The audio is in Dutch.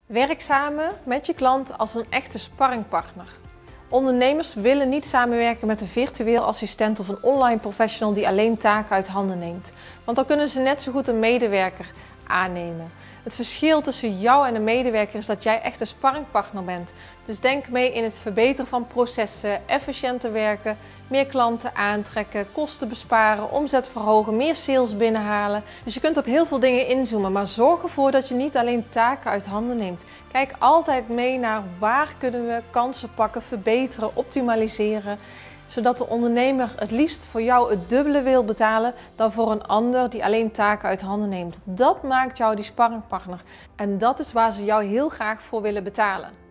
Werk samen met je klant als een echte sparringpartner. Ondernemers willen niet samenwerken met een virtueel assistent of een online professional die alleen taken uit handen neemt. Want dan kunnen ze net zo goed een medewerker aannemen. Het verschil tussen jou en een medewerker is dat jij echt een sparringpartner bent. Dus denk mee in het verbeteren van processen, efficiënter werken, meer klanten aantrekken, kosten besparen, omzet verhogen, meer sales binnenhalen. Dus je kunt op heel veel dingen inzoomen, maar zorg ervoor dat je niet alleen taken uit handen neemt. Kijk altijd mee naar waar kunnen we kansen pakken, verbeteren, optimaliseren. Zodat de ondernemer het liefst voor jou het dubbele wil betalen dan voor een ander die alleen taken uit handen neemt. Dat maakt jou die sparringpartner. En dat is waar ze jou heel graag voor willen betalen.